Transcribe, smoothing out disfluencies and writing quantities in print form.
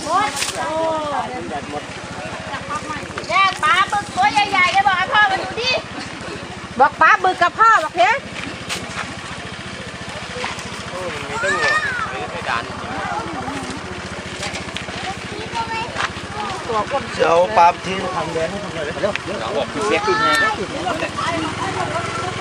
หมดโอ้แย่ปลาบึกตัวใหญ่ๆเลยบอกให้พ่อมาดูดิบอกปลาบึกกับพ่อบอกเพี้ยมีตั้งหัวไม่ดันตัวก้นเสียวปลาทีทำแดงให้ทำเลยเร็วเร็วบอกเสียติดไงก็ติดไง